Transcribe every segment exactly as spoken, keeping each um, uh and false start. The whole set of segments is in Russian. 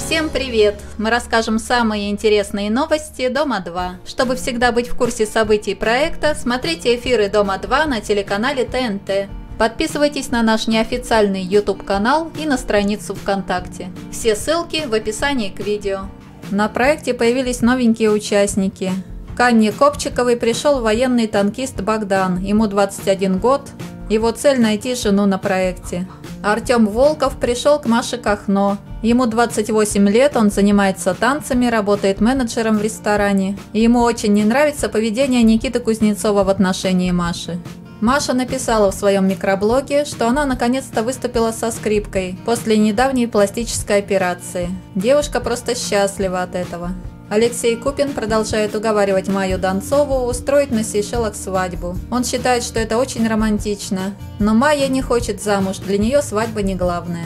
Всем привет! Мы расскажем самые интересные новости Дома два. Чтобы всегда быть в курсе событий проекта, смотрите эфиры Дома два на телеканале Т Н Т. Подписывайтесь на наш неофициальный YouTube канал и на страницу ВКонтакте. Все ссылки в описании к видео. На проекте появились новенькие участники. К Анне Копчиковой пришел военный танкист Богдан, ему двадцать один год. Его цель – найти жену на проекте. Артем Волков пришел к Маше Кахно. Ему двадцать восемь лет, он занимается танцами, работает менеджером в ресторане. И ему очень не нравится поведение Никиты Кузнецова в отношении Маши. Маша написала в своем микроблоге, что она наконец-то выступила со скрипкой после недавней пластической операции. Девушка просто счастлива от этого. Алексей Купин продолжает уговаривать Майю Донцову устроить на Сейшелах свадьбу. Он считает, что это очень романтично. Но Майя не хочет замуж, для нее свадьба не главное.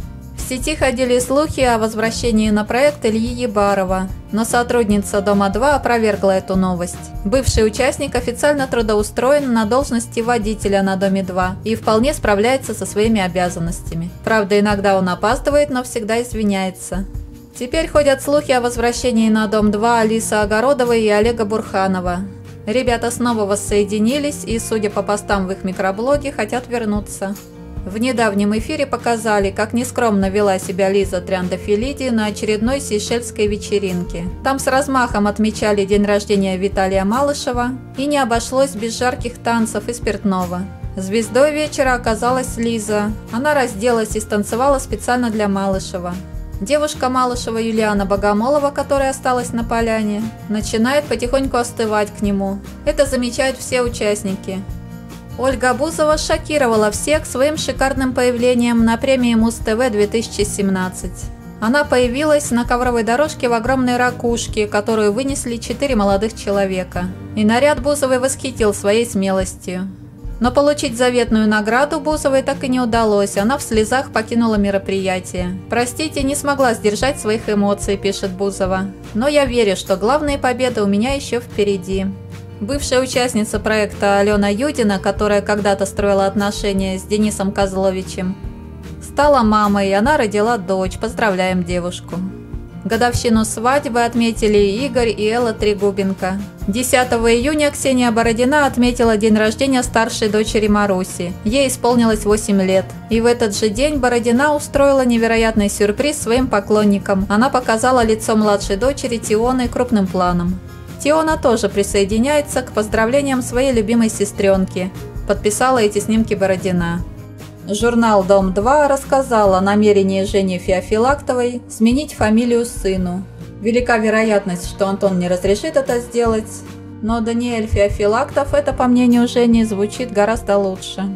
В сети ходили слухи о возвращении на проект Ильи Ебарова, но сотрудница Дома два опровергла эту новость. Бывший участник официально трудоустроен на должности водителя на Доме два и вполне справляется со своими обязанностями. Правда, иногда он опаздывает, но всегда извиняется. Теперь ходят слухи о возвращении на Дом два Алисы Огородовой и Олега Бурханова. Ребята снова воссоединились и, судя по постам в их микроблоге, хотят вернуться. В недавнем эфире показали, как нескромно вела себя Лиза Триандафилиди на очередной сейшельской вечеринке. Там с размахом отмечали день рождения Виталия Малышева, и не обошлось без жарких танцев и спиртного. Звездой вечера оказалась Лиза. Она разделась и станцевала специально для Малышева. Девушка Малышева Юлиана Богомолова, которая осталась на поляне, начинает потихоньку остывать к нему. Это замечают все участники. Ольга Бузова шокировала всех своим шикарным появлением на премии Муз-ТВ две тысячи семнадцать. Она появилась на ковровой дорожке в огромной ракушке, которую вынесли четыре молодых человека. И наряд Бузовой восхитил своей смелостью. Но получить заветную награду Бузовой так и не удалось, она в слезах покинула мероприятие. «Простите, не смогла сдержать своих эмоций», – пишет Бузова. «Но я верю, что главные победы у меня еще впереди». Бывшая участница проекта Алена Юдина, которая когда-то строила отношения с Денисом Козловичем, стала мамой, и она родила дочь. Поздравляем девушку. Годовщину свадьбы отметили Игорь и Элла Трегубенко. десятого июня Ксения Бородина отметила день рождения старшей дочери Маруси. Ей исполнилось восемь лет. И в этот же день Бородина устроила невероятный сюрприз своим поклонникам. Она показала лицо младшей дочери Тионы крупным планом. Тиона тоже присоединяется к поздравлениям своей любимой сестренки. Подписала эти снимки Бородина. Журнал Дом два рассказал о намерении Жени Феофилактовой сменить фамилию сыну. Велика вероятность, что Антон не разрешит это сделать, но Даниэль Феофилактов, это, по мнению Жени, звучит гораздо лучше.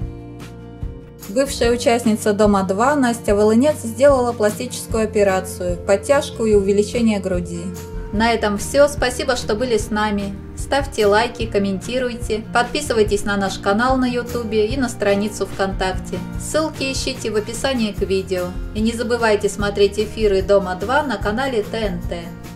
Бывшая участница Дома два Настя Волынец сделала пластическую операцию, подтяжку и увеличение груди. На этом все. Спасибо, что были с нами. Ставьте лайки, комментируйте, подписывайтесь на наш канал на YouTube и на страницу ВКонтакте. Ссылки ищите в описании к видео. И не забывайте смотреть эфиры Дома два на канале Т Н Т.